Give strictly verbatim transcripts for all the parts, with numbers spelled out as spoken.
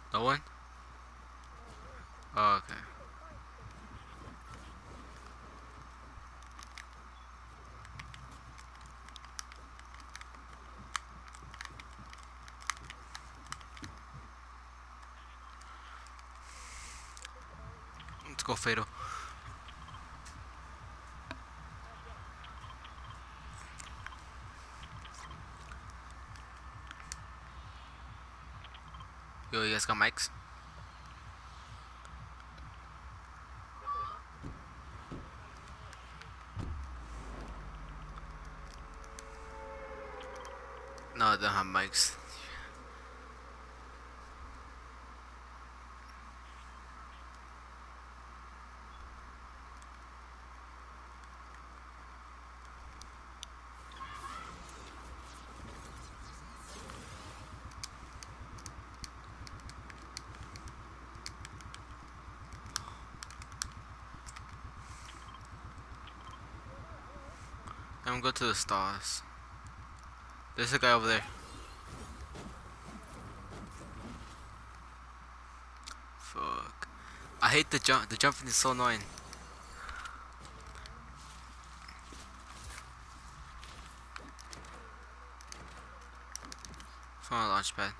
No one? Oh, okay. Let's go Fatal. Yo, you guys got mics? No, they don't have mics. I'm gonna go to the stars. There's a guy over there. Fuck. I hate the jump. The jumping is so annoying. From a launch pad.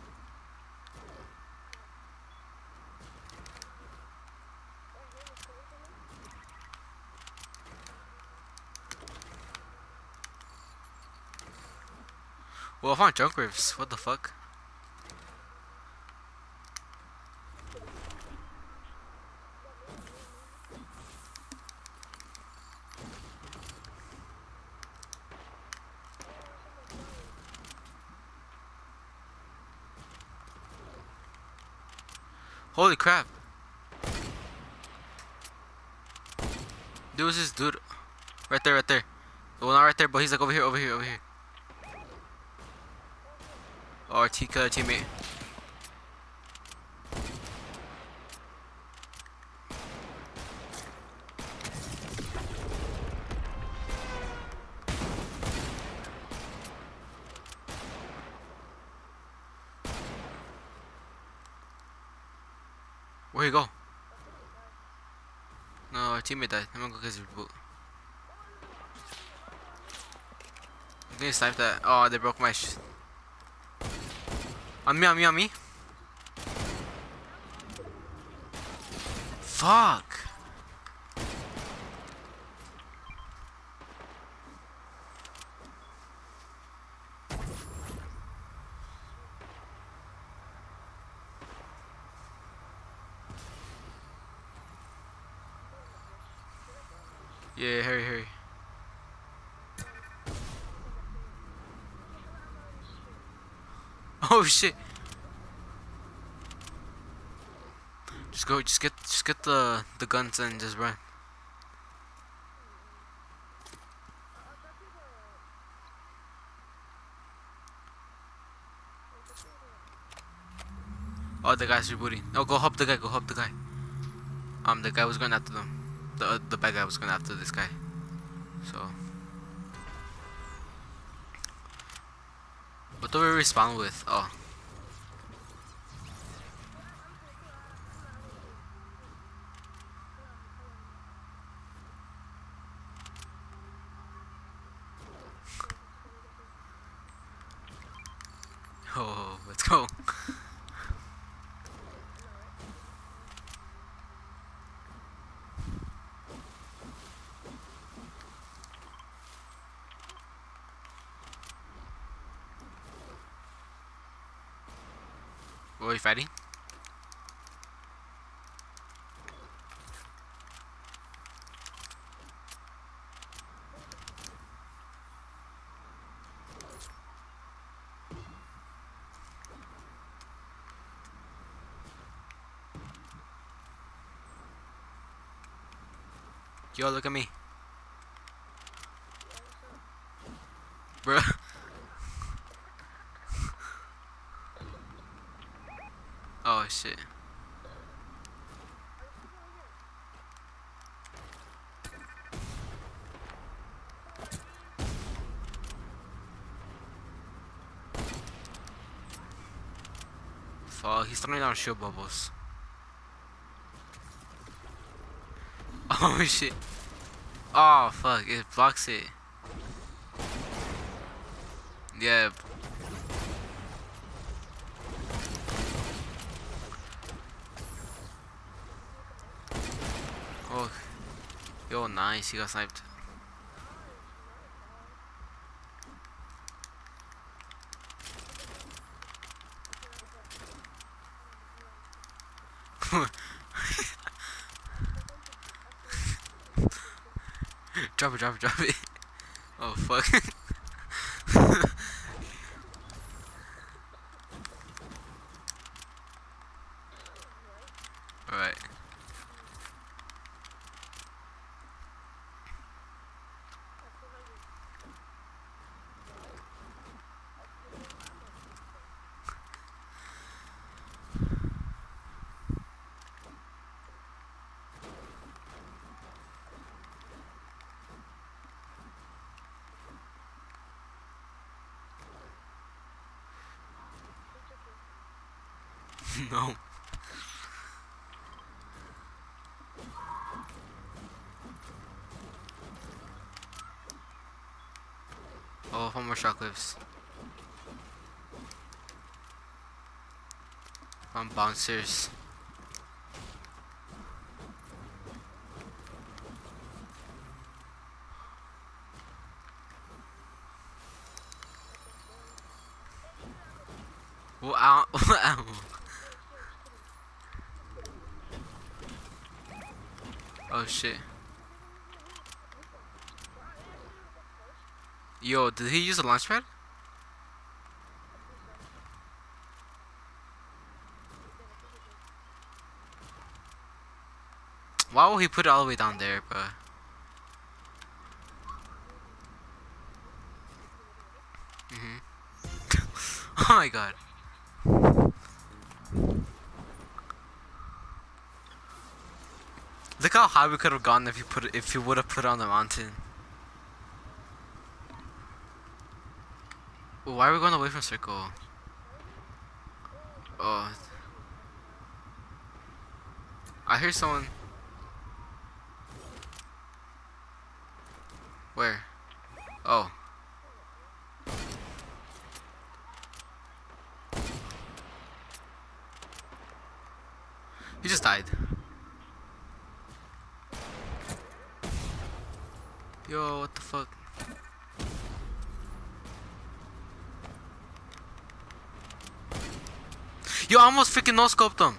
Well, I found junk rifts. What the fuck? Holy crap. There was this dude. Right there, right there. Well, not right there, but he's like over here, over here, over here. Oh, our T killer teammate. Where'd he go? No, our teammate died. I'm gonna go get his reboot. I think they sniped that. Oh, they broke my sh. On me, on me, on me. Fuck. Yeah, hurry, hurry. Oh shit. Just go, just get, just get the the guns and just run. Oh, the guy's rebooting. Oh, go help the guy. Go help the guy. Um, the guy was going after them. The uh, the bad guy was going after this guy. So, what do we respawn with? Oh, oh, let's go. What are we fighting? Yo, look at me, bro. Oh shit. Oh, he's throwing down shield bubbles. Oh shit. Oh fuck, it blocks it. Yeah. Oh, yo, nice. He got sniped. Drop it, drop it, drop it. Oh fuck. Alright. No. Oh, one more shot clips. One bouncers. Wow. Wow. Oh shit. Yo, did he use a launch pad? Why would he put it all the way down there, bro? Mhm. Oh my god. Look how high we could have gone if you put it, if you would have put it on the mountain. Why are we going away from circle? Oh, I hear someone. Where? Oh. He just died. Yo, what the fuck? Yo, I almost freaking no scoped him.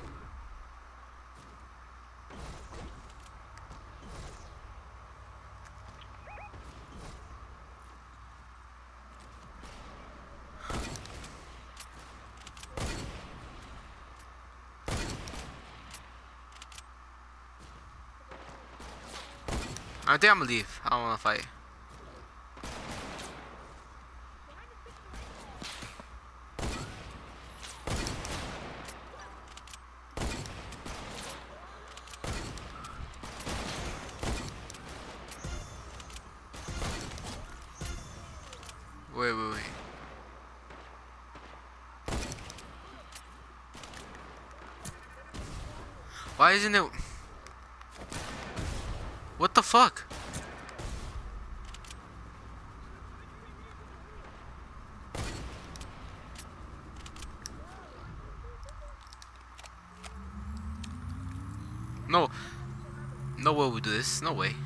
I think I'm gonna leave. I don't wanna fight. Wait, wait, wait. Why isn't it? What the fuck? No. No way we do this. No way.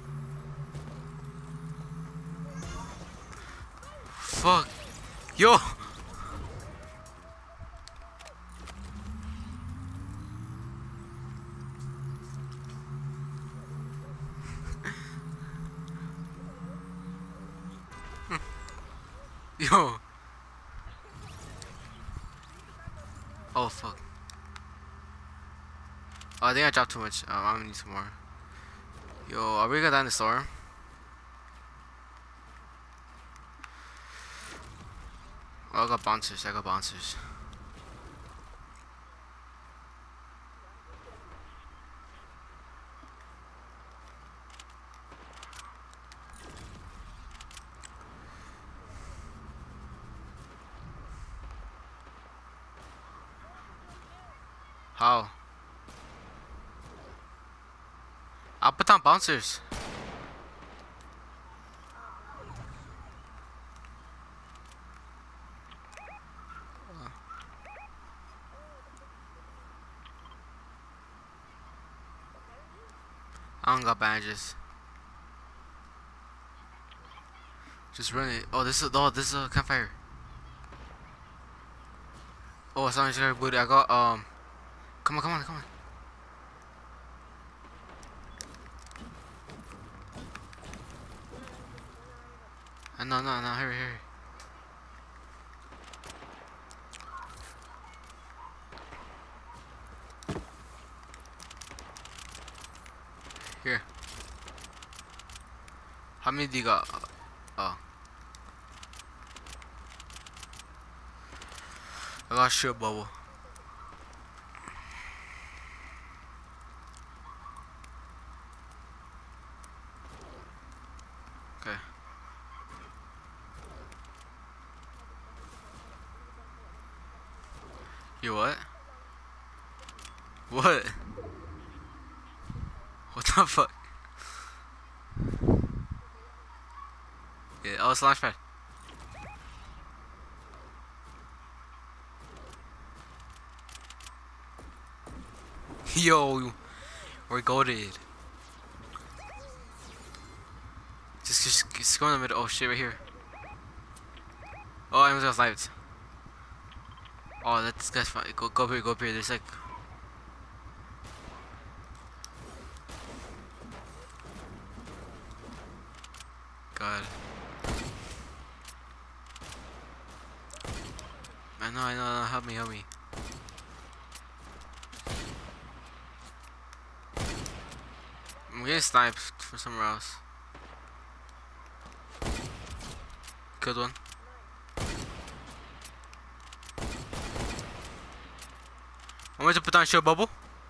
Fuck. Yo. Yo. Oh fuck. Oh, I think I dropped too much. Um, I'm gonna need some more. Yo, are we gonna die in the storm? Oh, I got bouncers. I got bouncers. How? I'll put down bouncers. I don't got bandages. Just run it. Oh, this is oh this is a campfire. Oh, someone's gonna boot it. I got um. Come on, come on, come on. Uh, no, no, no, hurry, hurry. Here. How many do you got? Oh. I got shit bubble. Okay. You what? What? What the fuck? Yeah, oh, it's launch pad. Yo, we're goated. Just, just, just go in the middle. Oh shit, right here. Oh, I almost got sniped. Oh, that this guy's fine. Go, go up here, go up here. There's like. God. I know, I know, I know. Help me, help me. I'm getting sniped from somewhere else. Killed one. I'm going to put down shield bubble.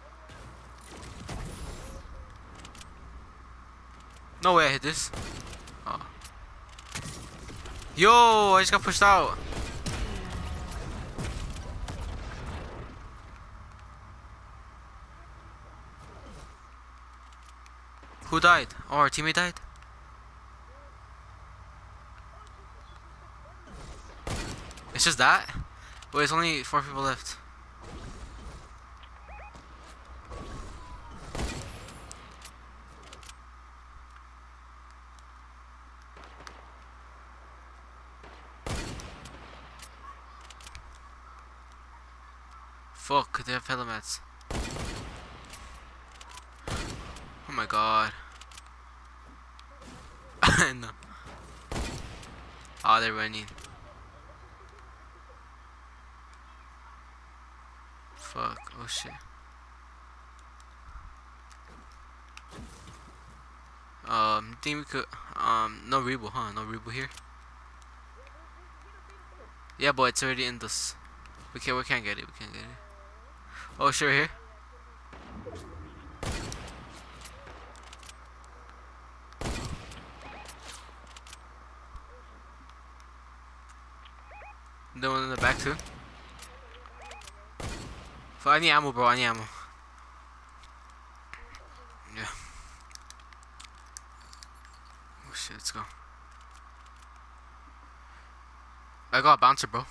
No way I hit this. Oh. Yo, I just got pushed out. Who died? Oh, our teammate died? It's just that? Wait, it's only four people left. Fuck, they have helmets. Oh my god. No. Oh, they're running. Fuck, oh shit. Um, think we could, um, no reboot, huh? No reboot here? Yeah, but it's already in this. We can't, we can't get it, we can't get it. Oh, sure, here. The one in the back too. So I need ammo, bro. I need ammo. Yeah. Oh shit, let's go. I got a bouncer, bro.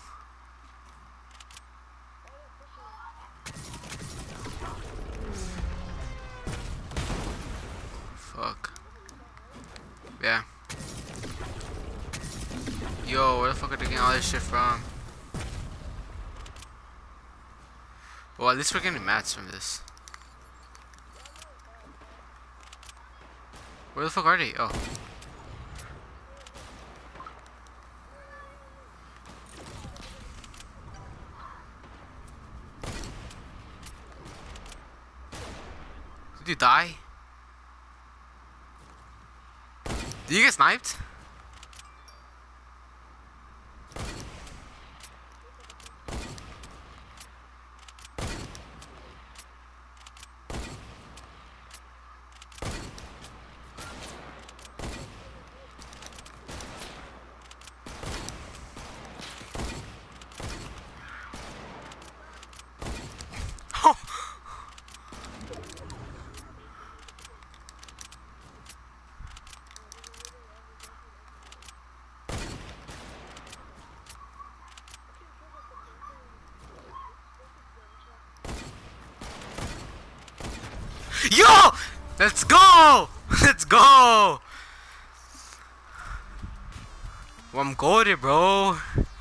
Fuck. Yeah. Yo, where the fuck are they getting all this shit from? Well, at least we're getting mats from this. Where the fuck are they? Oh. Did you die? Did you get sniped? Yo! Let's go! Let's go! Well, I'm goaded, bro.